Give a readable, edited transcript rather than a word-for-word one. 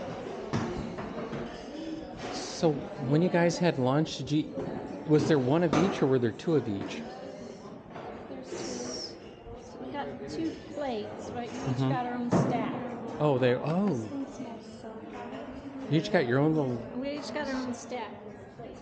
So when you guys had lunch, was there one of each or were there two of each? There's two. So we got two plates, right? We each Mm-hmm. got our own stack. Oh, This oh, one smells so good. you each got your own little. We each got our own stack of plates.